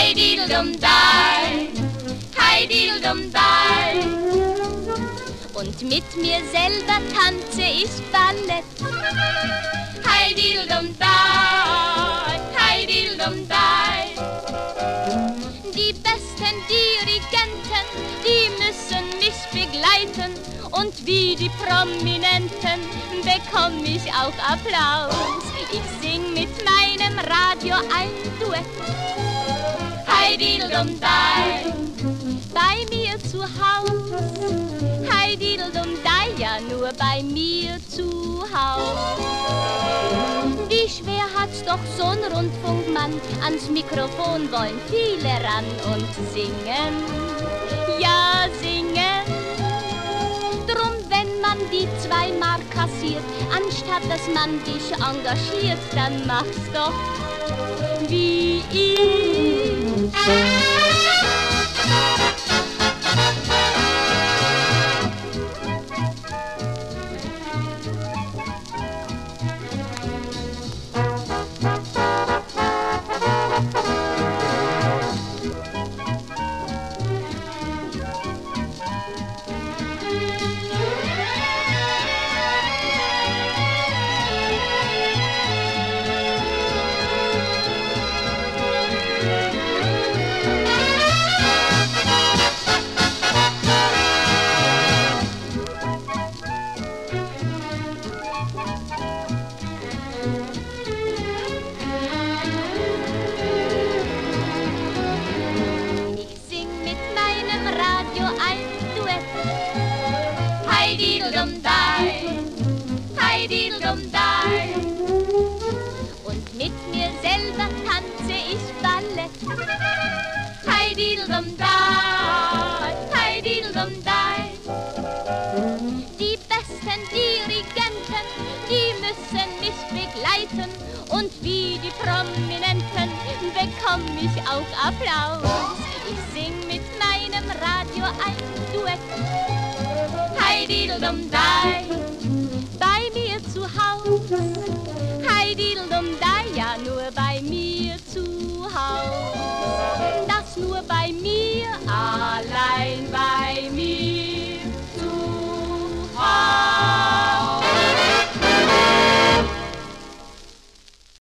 Heidideldum-Dei, Heidideldum-Dei. Und mit mir selber tanze ich Ballett. Heidideldum-Dei, Heidideldum-Dei. Die besten Dirigenten, die müssen mich begleiten. Und wie die Prominenten bekomm ich auch Applaus. Ich sing mit meinem Radio ein Duett. Heidideldum-Dei, bei mir zu Haus. Heidideldum-Dei, ja nur bei mir zu Haus. Wie schwer hat's doch so'n Rundfunkmann, ans Mikrofon wollen viele ran und singen, ja singen. Drum, wenn man die 2 Mark kassiert, anstatt dass man dich engagiert, dann mach's doch wie ich. Heidideldum-Dei, Heidideldum-Dei. Und mit mir selber tanze ich Ballett. Heidideldum-Dei, Heidideldum-Dei. Die besten Dirigenten, die müssen mich begleiten. Und wie die Prominenten bekomm ich auch Applaus. Ich sing mit meinem Radio ein Duett. Heidideldum-Dei, bei mir zu Haus. Heidideldum-Dei.